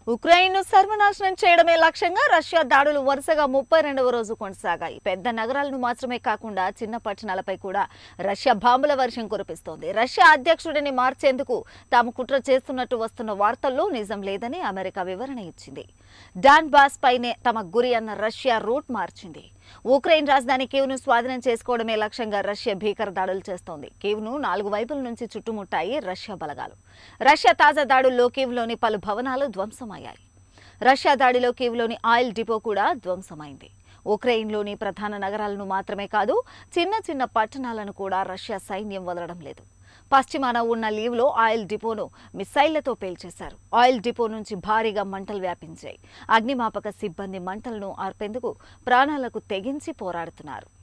ఉక్రెయిన్ను సర్వనాశనం చేయడమే లక్ష్యంగా రష్యా దాడులు వరుసగా 32వ రోజు కొనసాగాయి. పెద్ద నగరాలను మాత్రమే కాకుండా చిన్న పట్టణాలపై కూడా రష్యా బాంబుల వర్షం కురిపిస్తోంది. రష్యా అధ్యక్షుడిని మార్చేందుకు తాము కుట్ర చేస్తున్నట్టు వస్తున్న వార్తల్లో నిజం లేదని అమెరికా వివరణ ఇచ్చింది. డాన్బాస్ పైనే తమ గురి అన్న రష్యా రూట్ మార్చింది. ఉక్రెయిన్ రాజధాని కీవ్ను స్వాధీనం చేసుకోవడమే లక్ష్యంగా రష్యా భీకర దాడులు చేస్తోంది. కీవ్ను 4 వైపుల నుంచి చుట్టుముట్టాయి రష్యా బలగాలు. రష్యా తాజా దాడుల్లో కీవ్లోని పలు భవనాలు ధ్వంసమయ్యాయి. రష్యా దాడిలో కీవ్లోని ఆయిల్ డిపో కూడా ధ్వంసమైంది. ఉక్రెయిన్లోని ప్రధాన నగరాలను మాత్రమే కాదు, చిన్న చిన్న పట్టణాలను కూడా రష్యా సైన్యం వదలడం లేదు. పశ్చిమాన ఉన్న లీవ్లో ఆయిల్ డిపోను మిసైళ్లతో పేల్చేశారు. ఆయిల్ డిపో నుంచి భారీగా మంటలు వ్యాపించాయి. అగ్నిమాపక సిబ్బంది మంటలను ఆర్పేందుకు ప్రాణాలకు తెగించి పోరాడుతున్నారు.